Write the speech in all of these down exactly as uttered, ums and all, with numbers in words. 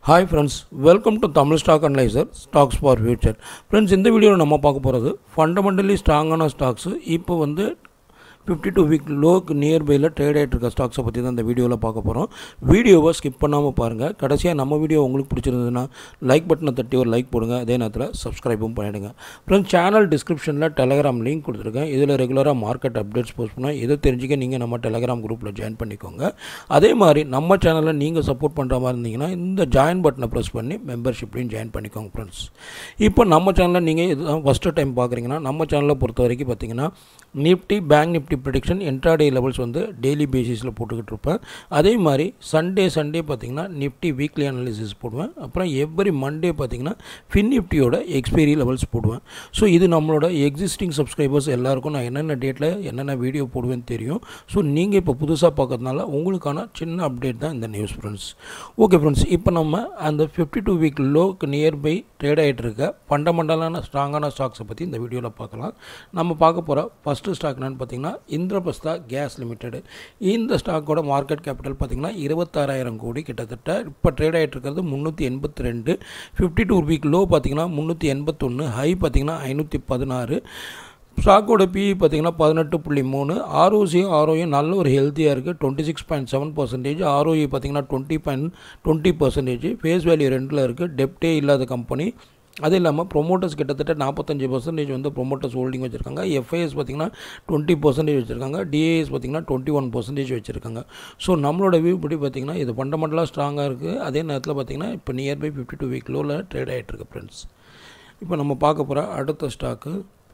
Hi friends, welcome to Tamil Stock Analyzer Stocks for Future. Friends, in the video நம்ம பார்க்க போறது fundamentally strong ஆன stocks இப்போ வந்து fifty-two week low நியர்பைல ட்ரேட் ஆயிட்டு இருக்க ஸ்டாக்ஸை பற்றி தான் இந்த வீடியோவில் பார்க்க போகிறோம். வீடியோவை ஸ்கிப் பண்ணாமல் பாருங்கள். கடைசியாக நம்ம வீடியோ உங்களுக்கு பிடிச்சிருந்ததுன்னா லைக் பட்டனை தட்டி ஒரு லைக் போடுங்க. அதே நேரத்தில் சப்ஸ்கிரைபும் பண்ணிவிடுங்க. ஃப்ரெண்ட்ஸ், சேனல் டிஸ்கிரிப்ஷனில் டெலகிராம் லிங்க் கொடுத்துருக்கேன். இதில் ரெகுலராக மார்க்கெட் அப்டேட்ஸ் போஸ்ட் பண்ணுவேன். இதை தெரிஞ்சுக்க நீங்கள் நம்ம டெலகிராம் குரூப்பில் ஜாயின் பண்ணிக்கோங்க. அதே மாதிரி நம்ம சேனலில் நீங்கள் சப்போர்ட் பண்ணுற மாதிரி இருந்தீங்கன்னா இந்த ஜாயின் பட்டனை ப்ரெஸ் பண்ணி மெம்பர்ஷிப்லையும் ஜாயின் பண்ணிக்கோங்க. ஃப்ரெண்ட்ஸ், இப்போ நம்ம சேனலில் நீங்கள் இதுதான் ஃபஸ்ட்டு டைம் பார்க்குறீங்கன்னா நம்ம சேனலை பொறுத்த வரைக்கும் பார்த்தீங்கன்னா Nifty bank Nifty prediction intraday levels வந்து டெய்லி பேசிஸில் போட்டுக்கிட்டு இருப்பேன். அதே மாதிரி சண்டே சண்டே பார்த்திங்கன்னா நிஃப்டி வீக்லி அனாலிசிஸ் போடுவேன். அப்புறம் எவ்ரி மண்டே பார்த்திங்கன்னா ஃபின் நிஃப்டியோட எக்ஸ்பைரி லெவல்ஸ் போடுவேன். ஸோ இது நம்மளோட எக்ஸிஸ்டிங் சப்ஸ்கிரைபர்ஸ் எல்லாருக்கும் நான் என்னென்ன டேட்டில் என்னென்ன வீடியோ போடுவேன்னு தெரியும். ஸோ நீங்கள் இப்போ புதுசாக பார்க்கறதுனால உங்களுக்கான சின்ன அப்டேட் தான் இந்த நியூஸ். ஃப்ரெண்ட்ஸ், ஓகே ஃப்ரெண்ட்ஸ், இப்போ நம்ம அந்த ஃபிஃப்டி டூ வீக் லோக்கு நியர்பை ட்ரேட் ஆகிட்டு இருக்க ஃபண்டமெண்டலான ஸ்ட்ராங்கான ஸ்டாக்ஸை பற்றி இந்த வீடியோவில் பார்க்கலாம். நம்ம பார்க்க போகிற ஃபஸ்ட்டு ஸ்டாக் என்னன்னு பார்த்தீங்கன்னா இந்திரபிரஸ்தா கேஸ் லிமிடெட். இந்த ஸ்டாக்கோட மார்க்கெட் கேபிட்டல் பார்த்தீங்கன்னா இருபத்தாறாயிரம் கோடி கிட்டத்தட்ட. இப்போ ட்ரேட் ஆகிட்டு இருக்கிறது முந்நூற்றி எண்பத்தி ரெண்டு. ஃபிஃப்டி டூ வீக் லோ பார்த்தீங்கன்னா முந்நூற்றி எண்பத்தொன்று, ஹை பார்த்தீங்கன்னா ஐநூற்றி பதினாறு. ஸ்டாக்கோட பிஇ பார்த்தீங்கன்னா பதினெட்டு புள்ளி மூணு. ஆர்ஓசியும் ஆர்ஓயும் நல்ல ஒரு ஹெல்த்தியாக இருக்குது, twenty six point seven percentage. ROE பார்த்தீங்கன்னா twenty point twenty percentage. Face value ரெண்டில் இருக்குது, டெப்டே இல்லாத கம்பெனி. அது இல்லாமல் ப்ரொமோட்டர்ஸ் கிட்டத்தட்ட நாற்பத்தஞ்சு பர்சன்டேஜ் வந்து ப்ரொமோட்டர்ஸ் ஹோல்டிங் வச்சுருக்காங்க. எஃப்ஐஎஸ் பார்த்திங்கன்னா டுவெண்ட்டி பர்சன்டேஜ் வச்சுருக்காங்க. டிஏஎஸ் பார்த்திங்கன்னா டுவெண்ட்டி ஒன் பர்சன்டேஜ் வச்சுருக்காங்க. ஸோ நம்மளோட வியூ படி பார்த்திங்கன்னா இது ஃபண்டமெண்டலாக ஸ்ட்ராங்காக இருக்குது. அதே நேரத்தில் பார்த்திங்கன்னா இப்போ நியர்பை ஃபிஃப்டி டூ வீக் லோவில் ட்ரேட் ஆகிட்டுருக்கு. ஃப்ரெண்ட்ஸ், இப்போ நம்ம பார்க்க போகிற அடுத்த ஸ்டாக்கு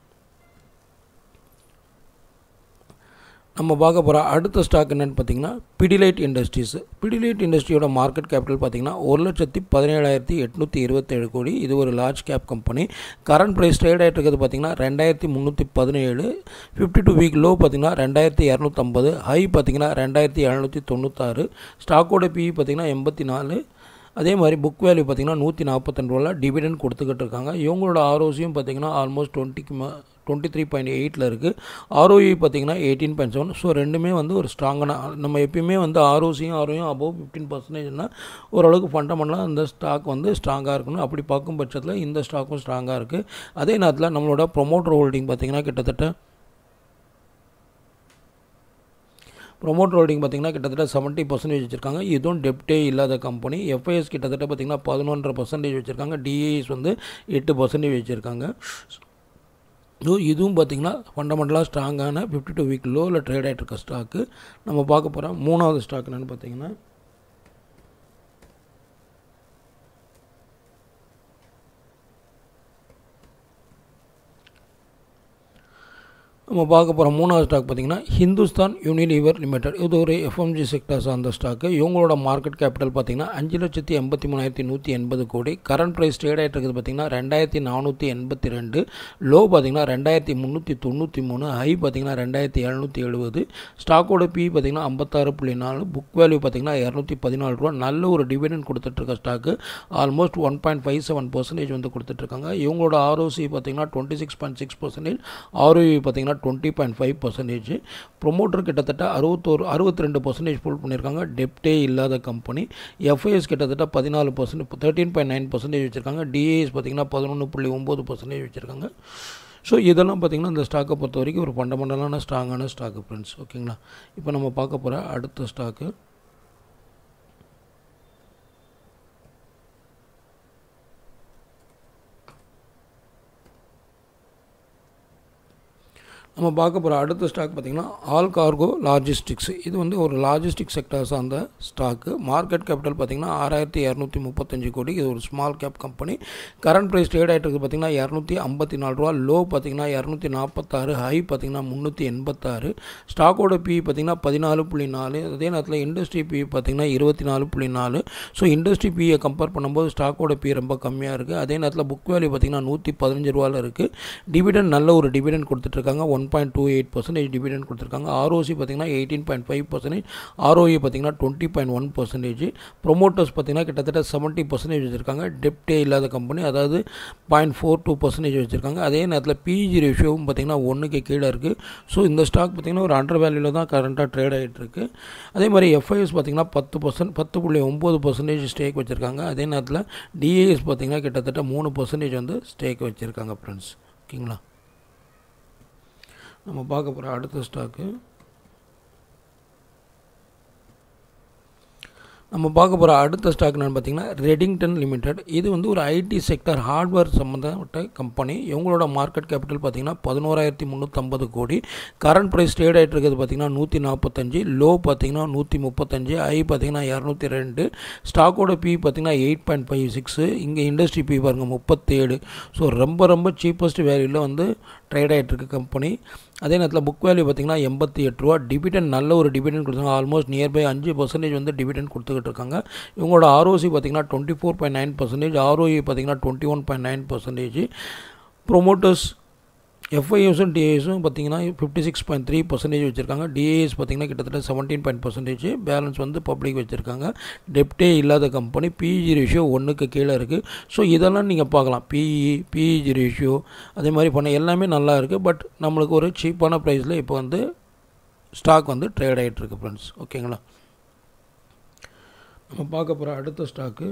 நம்ம பார்க்க போகிற அடுத்த ஸ்டாக் என்னென்னு பார்த்தீங்கன்னா பிடிலைட் இண்டஸ்ட்ரீஸ். பிடிலைட் இண்டஸ்ட்ரியோட மார்க்கெட் கேபிட்டல் பார்த்தீங்கன்னா ஒரு லட்சத்தி பதினேழாயிரத்தி எட்நூற்றி இருபத்தேழு கோடி. இது ஒரு large cap company. Current price trade ஆகிட்டு இருக்கிறது பார்த்தீங்கன்னா ரெண்டாயிரத்தி முந்நூற்றி பதினேழு. ஃபிஃப்டி டூ வீக் லோ பார்த்தீங்கன்னா ரெண்டாயிரத்தி இரநூத்தம்பது, ஹை பார்த்தீங்கன்னா ரெண்டாயிரத்தி எழுநூற்றி தொண்ணூத்தாறு. ஸ்டாக்கோட பிஇ பார்த்தீங்கன்னா எண்பத்தி நாலு. அதே மாதிரி புக் வேல்யூ பார்த்திங்கன்னா நூற்றி நாற்பத்தெண்டு ரூபாயில் டிவிடெண்ட் கொடுத்துக்கிட்டு இருக்காங்க. இவங்களோட ஆர்ஓசியும் பார்த்திங்கன்னா ஆல்மோஸ்ட் டுவெண்ட்டிக்கு டுவெண்ட்டி த்ரீ பாயிண்ட் எயிட்டில் இருக்குது. ஆர்ஓஇ பார்த்திங்கன்னா எயிட்டீன் பாயிண்ட் செவன். ஸோ ரெண்டுமே வந்து ஒரு ஸ்ட்ராங்கான, நம்ம எப்பயுமே வந்து ஆர்ஓசியும் ஆர்ஓயும் அபவ் ஃபிஃப்டீன் பர்சன்டேஜ்னால் ஓரளவுக்கு ஃபண்டமெண்டலாக அந்த ஸ்டாக் வந்து ஸ்ட்ராங்காக இருக்கணும். அப்படி பார்க்கும் பட்சத்தில் இந்த ஸ்டாக்கும் ஸ்ட்ராங்காக இருக்குது. அதே நேரத்தில் நம்மளோட ப்ரொமோட்டர் ஹோல்டிங் பார்த்திங்கன்னா கிட்டத்தட்ட ப்ரொமோட்டர் ஹோல்டிங் பார்த்திங்கன்னா கிட்டத்தட்ட செவன்ட்டி பர்சன்டேஜ் வச்சுருக்காங்க. இதுவும் டெப்டே இல்லாத கம்பெனி. எஃப்ஐஎஸ் கிட்டத்தட்ட பார்த்திங்கன்னா பதினொன்றரை பர்சன்டேஜ் வச்சுருக்காங்க. டிஏஎஸ் வந்து எட்டு பர்சன்டேஜ் வச்சுருக்காங்க. ஸோ இதுவும் பார்த்திங்கன்னா ஃபண்டமெண்டலாக ஸ்ட்ராங்கான ஃபிஃப்டி டூ வீக் லோவில் ட்ரேட் ஆகிட்டு இருக்க ஸ்டாக்கு. நம்ம பார்க்க போகிறோம் மூணாவது ஸ்டாக் என்னென்னு பார்த்திங்கன்னா நம்ம பார்க்க போகிற மூணாவது ஸ்டாக் பார்த்திங்கன்னா ஹிந்துஸ்தான் யூனிலீவர் லிமிடெட். இது ஒரு எஃப்எம்ஜி செக்டர்ஸ் அந்த ஸ்டாக்கு. இவங்களோட மார்க்கெட் கேபிட்டல் பார்த்திங்கன்னா அஞ்சு லட்சத்தி எண்பத்தி மூணாயிரத்தி நூற்றி எண்பது கோடி. கரண்ட் ப்ரைஸ் ட்ரேட் ஆகிட்டு இருக்குது பார்த்திங்கன்னா ரெண்டாயிரத்தி நானூற்றி எண்பத்தி ரெண்டு. லோ பார்த்திங்கன்னா ரெண்டாயிரத்தி முந்நூற்றி தொண்ணூற்றி மூணு, ஹை பார்த்திங்கன்னா ரெண்டாயிரத்தி எழுநூற்றி எழுபது. ஸ்டாக்கோட பி பார்த்திங்கன்னா ஐம்பத்தாறு புள்ளி நாலு. புக் வேல்யூ பார்த்திங்கன்னா இரநூத்தி பதினாலு ரூபா. நல்ல ஒரு டிவிடெண்ட் கொடுத்துட்ருக்க stock. Almost one point five seven percentage வந்து கொடுத்துட்ருக்காங்க. இவங்களோட ஆர்ஓசி பார்த்திங்கன்னா twenty six point six percentage. ROE பார்த்திங்கன்னா twenty point five percentage. Promoter கிட்டத்தட்ட அறுபத்தோரு அறுபத்தி ரெண்டு பர்சன்டேஜ் புல் பண்ணியிருக்காங்க. டெப்டே இல்லாத கம்பெனி. எஃப்ஐஎஸ் கிட்டத்தட்ட பதினாலு percent thirteen point nine percentage வச்சுருக்காங்க. டிஏஎஸ் பார்த்திங்கன்னா பதினொன்று புள்ளி ஒம்பது பர்சன்டேஜ் வச்சுருக்காங்க. ஸோ இதெல்லாம் பார்த்திங்கன்னா இந்த ஸ்டாக்கை பொறுத்த வரைக்கும் ஒரு ஃபண்டமெண்டலான ஸ்ட்ராங்கான ஸ்டாக்கு. ஃப்ரெண்ட்ஸ், ஓகேங்களா. இப்போ நம்ம பார்க்க போகிற அடுத்த ஸ்டாக்கு நம்ம பார்க்க போகிற அடுத்த ஸ்டாக் பார்த்திங்கன்னா ஆல் கார்கோ லாஜிஸ்டிக்ஸ். இது வந்து ஒரு லாஜிஸ்டிக் செக்டர் சார்ந்த ஸ்டாக்கு. மார்க்கெட் கேபிட்டல் பார்த்திங்கன்னா ஆறாயிரத்தி இரநூத்தி முப்பத்தஞ்சு கோடி. இது ஒரு small cap company. Current price trade ஆகிட்டு இருக்குது பார்த்திங்கன்னா இரநூத்தி ஐம்பத்தி நாலு ரூபா. லோ பார்த்திங்கன்னா இரநூத்தி நாற்பத்தாறு, ஹை பார்த்திங்கன்னா முந்நூற்றி எண்பத்தாறு. ஸ்டாக்கோட பிஇ பார்த்திங்கன்னா பதினாலு புள்ளி நாலு. அதே நேரத்தில் இண்டஸ்ட்ரி பிஇ பார்த்திங்கன்னா இருபத்தி நாலு புள்ளி நாலு. ஸோ இண்டஸ்ட்ரி பிஇயை கம்பேர் பண்ணும்போது ஸ்டாக்கோட பிஇ ரொம்ப கம்மியாக இருக்குது. அதே நேரத்தில் புக் வேல்யூ பார்த்திங்கன்னா நூற்றி பதினஞ்சு ரூபாயில் இருக்குது. டிவிடெண்ட் நல்ல ஒரு டிவிடெண்ட் கொடுத்துட்ருக்காங்க. One point two eight percentage dividend கொடுத்துருக்காங்க. ஆர்ஓசி பார்த்தீங்கன்னா eighteen point five percentage, ROA பார்த்தீங்கன்னா twenty point one percentage. Promoters பார்த்தீங்கன்னா கிட்டத்தட்ட செவன்ட்டி பர்சன்டேஜ் வச்சுருக்காங்க. டெப்டே இல்லாத கம்பெனி, அதாவது பாயிண்ட் ஃபோர் டூ பர்சன்டேஜ் வச்சுருக்காங்க. அதே நேரத்தில் பிஇஜி ரேஷியோவும் பார்த்தீங்கன்னா ஒன்றுக்கு கீழே இருக்குது. ஸோ இந்த ஸ்டாக் பார்த்தீங்கன்னா ஒரு அண்டர் வேல்யூவில் தான் கரண்ட்டாக ட்ரேட் ஆகிட்டு இருக்கு. அதே மாதிரி எஃப்ஐஎஸ் பார்த்தீங்கன்னா பத்து பர்சன்ட் பத்து புள்ளி ஒம்பது பர்சன்டேஜ் ஸ்டேக் வச்சுருக்காங்க. அதே நேரத்தில் டிஏஎஸ் பார்த்தீங்கன்னா கிட்டத்தட்ட மூணு பர்சன்டேஜ் வந்து ஸ்டேக் வச்சுருக்காங்க ஃப்ரெண்ட்ஸ். ஓகேங்களா, நம்ம பார்க்க போகிற அடுத்த ஸ்டாக்கு நம்ம பார்க்க போகிற அடுத்த ஸ்டாக் என்னென்னு பார்த்தீங்கன்னா ரெடிங்டன் லிமிடெட். இது வந்து ஒரு ஐடி செக்டர் ஹார்ட்வேர் சம்மந்தப்பட்ட கம்பெனி. இவங்களோட மார்க்கெட் கேபிட்டல் பார்த்தீங்கன்னா பதினோராயிரத்தி முந்நூற்றம்பது கோடி. கரண்ட் ப்ரைஸ் ட்ரேட் ஆகிட்டு இருக்கிறது பார்த்தீங்கன்னா நூற்றி நாற்பத்தஞ்சு, லோ பார்த்தீங்கன்னா நூற்றி முப்பத்தஞ்சு, ஐ பார்த்தீங்கன்னா இரநூத்தி ரெண்டு. ஸ்டாக்கோட பி பார்த்தீங்கன்னா எயிட் பாயிண்ட் ஃபைவ் சிக்ஸு. இங்கே இண்டஸ்ட்ரி பி பாருங்கள் முப்பத்தேழு. ஸோ ரொம்ப ரொம்ப சீப்பஸ்ட் வேல்யூவில் வந்து ட்ரேட் ஆகிட்டு இருக்கு கம்பெனி. அதே நேரத்தில் புக் வேல்யூ பார்த்திங்கன்னா எண்பத்தி எட்டு ரூபா. டிவிடெண்ட் நல்ல ஒரு டிவிடெண்ட் கொடுத்தாங்க. ஆல்மோஸ்ட் நியர்பை அஞ்சு பர்சன்டேஜ் வந்து டிவிடெண்ட் கொடுத்துக்கிட்டு இருக்காங்க. இவங்களோட ஆர்ஓசி பார்த்திங்கன்னா twenty four point nine percentage, ROE பார்த்திங்கன்னா twenty one point nine percentage. Promoters எஃப்ஐஎஸும் டிஏஎஸும் பார்த்தீங்கன்னா fifty six point three percentage வச்சுருக்காங்க. டிஏஎஸ் பார்த்தீங்கன்னா கிட்டத்தட்ட செவன்டீன் பாயிண்ட் பர்சன்டேஜ். பேலன்ஸ் வந்து பப்ளிக் வச்சுருக்காங்க. டெப்டே இல்லாத கம்பெனி. பிஇஜி ரேஷியோ ஒன்றுக்கு கீழே இருக்குது. ஸோ இதெல்லாம் நீங்கள் பார்க்கலாம். பிஇ பிஇஜி ரேஷியோ அதே மாதிரி பண்ண எல்லாமே நல்லா இருக்குது. பட் நம்மளுக்கு ஒரு சீப்பான ப்ரைஸில் இப்போ வந்து ஸ்டாக் வந்து ட்ரேட் ஆகிட்டு இருக்கு ஃப்ரெண்ட்ஸ். ஓகேங்களா, நம்ம பார்க்க போகிற அடுத்த ஸ்டாக்கு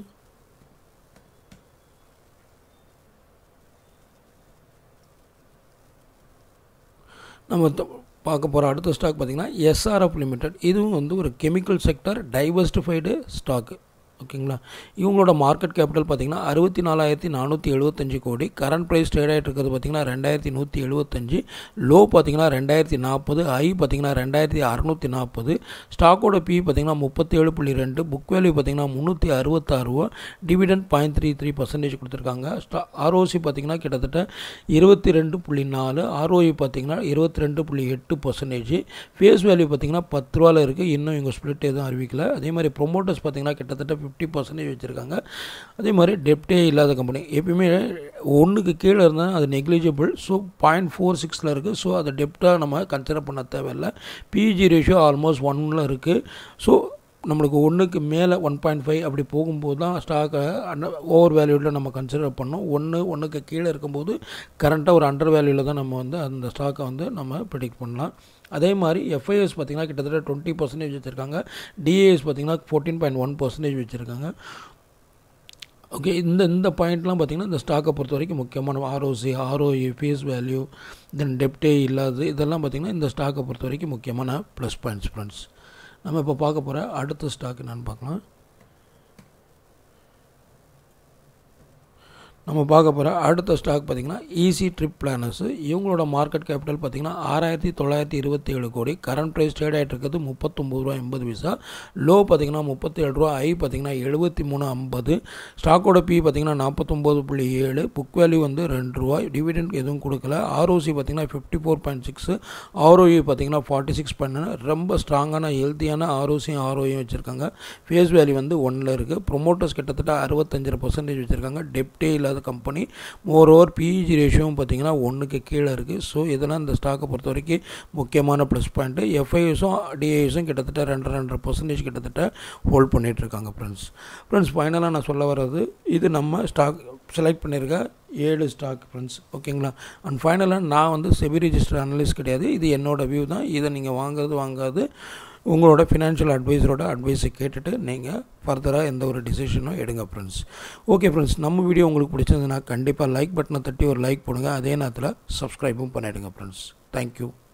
நம்ம பார்க்க போகிற அடுத்த ஸ்டாக் பார்த்திங்கன்னா எஸ்ஆர்எஃப் லிமிடெட். இதுவும் வந்து ஒரு கெமிக்கல் செக்டர் டைவர்சிஃபைடு ஸ்டாக்கு. ஓகேங்களா, இவங்களோட மார்க்கெட் கேபிட்டல் பார்த்திங்கன்னா அறுபத்தி நாலாயிரத்தி நானூற்றி எழுபத்தஞ்சு கோடி. கரண்ட் ப்ரைஸ் ட்ரேட் ஆகிட்டு இருக்கிறது பார்த்திங்கன்னா ரெண்டாயிரத்தி நூற்றி எழுபத்தஞ்சு, லோ பார்த்திங்கன்னா ரெண்டாயிரத்தி நாற்பது, ஐ பார்த்திங்கன்னா ரெண்டாயிரத்தி அறநூற்றி நாற்பது. ஸ்டாக்கோட பி பார்த்திங்கன்னா முப்பத்தேழு புள்ளி ரெண்டு, புக் வேல்யூ பார்த்திங்கன்னா முந்நூற்றி அறுபத்தாறு ரூபா. Dividend point three three percentage கொடுத்துருக்காங்க. ஸ்டா ஆர்ஓசி பார்த்திங்கன்னா கிட்டத்தட்ட இருபத்தி ரெண்டு புள்ளி நாலு, ஆர்ஓஇ பார்த்திங்கன்னா இருபத்தி ரெண்டு புள்ளி எட்டு பர்சன்டேஜ். ஃபேஸ் வேல்யூ பார்த்திங்கன்னா பத்து ரூபாவில் இருக்குது. இன்னும் இவங்க ஸ்பிளிட் எதுவும் அறிவிக்கல. அதே மாதிரி ப்ரொமோட்டர்ஸ் பார்த்திங்கன்னா கிட்டத்தட்ட ஃபிஃப்டி பர்சன்டேஜ் வச்சுருக்காங்க. அதே மாதிரி டெப்டே இல்லாத கம்பெனி. எப்பயுமே ஒன்றுக்கு கீழே இருந்தால் அது நெக்லிஜிபிள். ஸோ பாயிண்ட் ஃபோர் சிக்ஸில் இருக்குது. ஸோ அதை டெப்டாக நம்ம கன்சிடர் பண்ண தேவையில்லை. பிஇஜி ரேஷியோ ஆல்மோஸ்ட் ஒன்னில் இருக்குது. ஸோ நம்மளுக்கு ஒன்றுக்கு மேலே ஒன் பாயிண்ட் ஃபைவ் அப்படி போகும்போது தான் ஸ்டாக்கை ஓவர் வேல்யூவில் நம்ம கன்சிடர் பண்ணோம். ஒன்று ஒன்றுக்கு கீழே இருக்கும்போது கரண்ட்டாக ஒரு அண்டர் வேல்யூவில் தான் நம்ம வந்து அந்த ஸ்டாக்கை வந்து நம்ம ப்ரெடிக்ட் பண்ணலாம். அதே மாதிரி எஃப்ஐஎஸ் பார்த்திங்கன்னா கிட்டத்தட்ட டுவெண்ட்டி பர்சன்டேஜ் வச்சுருக்காங்க. டிஏஎஸ் பார்த்திங்கன்னா ஃபோர்டீன் பாயிண்ட் ஒன் பர்சன்டேஜ் வச்சுருக்காங்க. ஓகே, இந்த இந்த பாயிண்ட்லாம் பார்த்திங்கன்னா இந்த ஸ்டாக்கை பொறுத்த வரைக்கும் முக்கியமான ROC, ROE, face value, then டெப்டே இல்லாது இதெல்லாம் பார்த்திங்கன்னா இந்த ஸ்டாக்கை பொறுத்த வரைக்கும் முக்கியமான ப்ளஸ் பாயிண்ட்ஸ் ஃப்ரெண்ட்ஸ். நம்ம இப்போ பார்க்க போகிற அடுத்த ஸ்டாக் என்னென்னு பார்க்கலாம். நம்ம பார்க்க போகிற அடுத்த ஸ்டாக் பார்த்திங்கன்னா ஈஸி ட்ரிப் பிளானர்ஸு. இவங்களோட மார்க்கெட் கேபிட்டல் பார்த்திங்கன்னா ஆறாயிரத்தி தொள்ளாயிரத்தி இருபத்தி ஏழு கோடி. கரண்ட் ப்ரைஸ் ட்ரேட் ஆகிட்டு இருக்கிறது முப்பத்தொம்பது ரூபா எண்பது பைசா. லோ பார்த்திங்கன்னா முப்பத்தேழு ரூபா, ஐ பார்த்திங்கன்னா எழுபத்தி மூணு ஐம்பது. ஸ்டாக்கோட பி பார்த்திங்கன்னா நாற்பத்தொம்போது புள்ளி ஏழு, புக் வேல்யூ வந்து ரெண்டு ரூபா. டிவிடெண்ட் எதுவும் கொடுக்கல. ஆர்ஓசி பார்த்திங்கன்னா fifty four point six, ROE பார்த்திங்கன்னா ஃபார்ட்டி சிக்ஸ் பாயிண்ட். ரொம்ப ஸ்ட்ராங்கான ஹெல்த்தியான ஆர்ஓசியும் ஆர்ஓயும் வச்சுருக்காங்க. ஃபேஸ் வேல்யூ வந்து ஒன்றில் இருக்குது. ப்ரொமோட்டர்ஸ் கிட்டத்தட்ட அறுபத்தஞ்சு பர்சன்டேஜ் வச்சுருக்காங்க. டெப்டே இல்லாத கம்பெனி. மோர் ஓவர் பிஇஜி ரேஷியோவும் பார்த்தீங்கன்னா ஒன்றுக்கு கீழே இருக்குது. ஸோ இதெல்லாம் இந்த ஸ்டாக்கை பொறுத்த வரைக்கும் முக்கியமான ப்ளஸ் பாயிண்ட்டு. எஃப்ஐஎஸும் டிஏஎஸும் கிட்டத்தட்ட ரெண்டு ரெண்டரை பர்சன்டேஜ் கிட்டத்தட்ட ஹோல்ட் பண்ணிகிட்ருக்காங்க ஃப்ரெண்ட்ஸ். ஃப்ரெண்ட்ஸ் ஃபைனலாக நான் சொல்ல வர்றது இது நம்ம ஸ்டாக் செலக்ட் பண்ணியிருக்க ஏழு ஸ்டாக் ஃப்ரெண்ட்ஸ். ஓகேங்களா, அண்ட் ஃபைனலாக நான் வந்து செபி ரிஜிஸ்டர் அனலிஸ்ட் கிடையாது. இது என்னோடய வியூ தான். இதை நீங்கள் வாங்குறது வாங்காது உங்களோட ஃபினான்ஷியல் அட்வைஸரோட அட்வைஸை கேட்டுட்டு நீங்கள் ஃபர்தராக எந்த ஒரு டிசிஷனும் எடுங்க ஃப்ரெண்ட்ஸ். ஓகே ஃப்ரெண்ட்ஸ், நம்ம வீடியோ உங்களுக்கு பிடிச்சதுன்னா கண்டிப்பாக லைக் பட்டனை தட்டி ஒரு லைக் போடுங்க. அதே நேரத்தில் சப்ஸ்கிரைபும் பண்ணிவிடுங்க ஃப்ரெண்ட்ஸ். தேங்க்யூ.